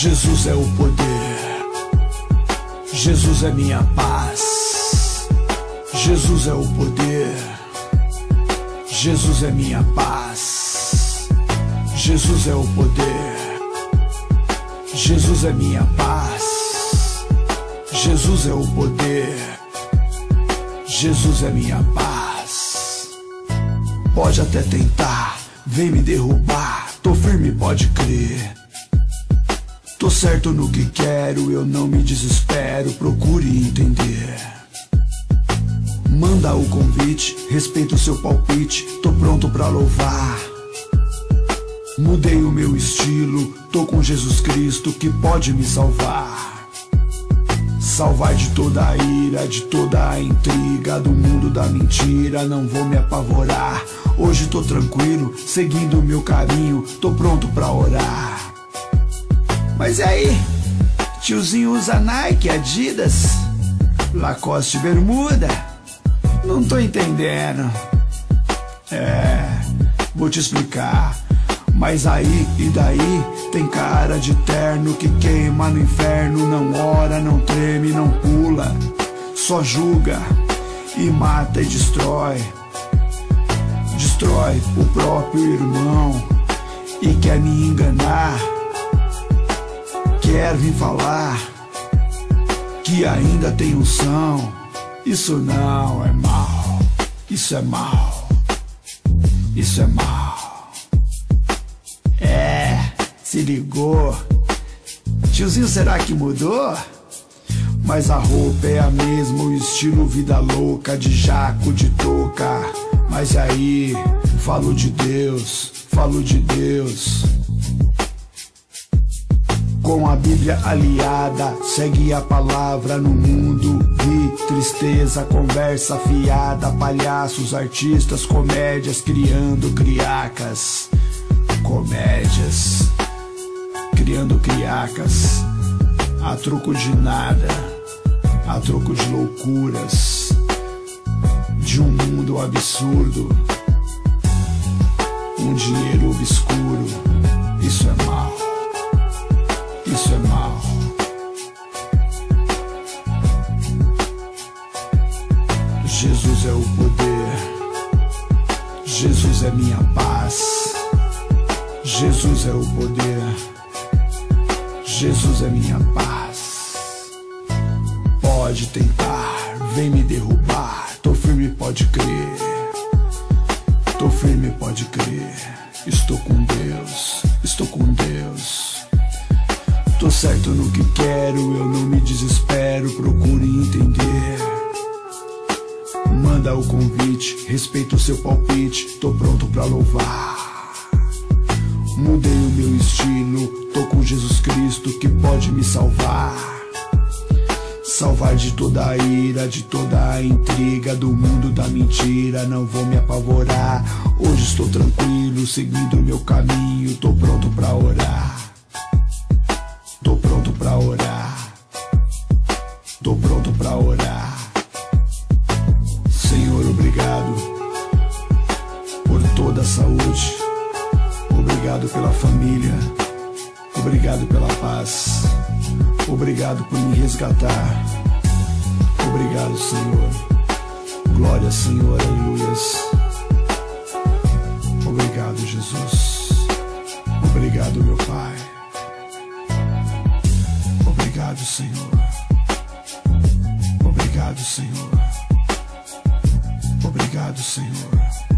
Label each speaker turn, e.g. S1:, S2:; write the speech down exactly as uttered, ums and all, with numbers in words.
S1: Jesus é o poder, Jesus é minha paz. Jesus é o poder, Jesus é minha paz. Jesus é o poder, Jesus é minha paz. Jesus é o poder, Jesus é minha paz. Pode até tentar, vem me derrubar, tô firme, pode crer. Tô certo no que quero, eu não me desespero, procure entender. Manda o convite, respeita o seu palpite, tô pronto pra louvar. Mudei o meu estilo, tô com Jesus Cristo que pode me salvar. Salvar de toda a ira, de toda a intriga, do mundo da mentira, não vou me apavorar. Hoje tô tranquilo, seguindo o meu caminho, tô pronto pra orar. Mas e aí, tiozinho usa Nike, Adidas, Lacoste, bermuda? Não tô entendendo. É, vou te explicar. Mas aí e daí, tem cara de terno que queima no inferno. Não ora, não treme, não pula, só julga e mata e destrói. Destrói o próprio irmão e quer me enganar. Quer vir falar que ainda tem unção. Isso não é mal, isso é mal, isso é mal. É, se ligou. Tiozinho, será que mudou? Mas a roupa é a mesma, o estilo vida louca, de jaco, de touca. Mas aí, falo de Deus, falo de Deus. Com a Bíblia aliada, segue a palavra no mundo. Vi tristeza, conversa fiada, palhaços, artistas, comédias, criando criacas. Comédias, criando criacas, a troco de nada, a troco de loucuras, de um mundo absurdo, um dinheiro obscuro. Isso é mal, isso é mal. Jesus é o poder, Jesus é minha paz. Jesus é o poder, Jesus é minha paz. Pode tentar, vem me derrubar, tô firme, pode crer. Tô firme, pode crer. Estou com Deus, estou com Deus. Tô certo no que quero, eu não me desespero, procure entender. Manda o convite, respeita o seu palpite, tô pronto pra louvar. Mudei o meu estilo, tô com Jesus Cristo que pode me salvar. Salvar de toda a ira, de toda a intriga, do mundo da mentira, não vou me apavorar. Hoje estou tranquilo, seguindo o meu caminho, tô pronto pra orar. Tô pronto pra orar, tô pronto pra orar. Senhor, obrigado por toda a saúde, obrigado pela família, obrigado pela paz, obrigado por me resgatar. Obrigado, Senhor. Glória, Senhor, aleluias. Obrigado, Jesus. Obrigado, meu Pai. Obrigado, Senhor. Obrigado, Senhor. Obrigado, Senhor.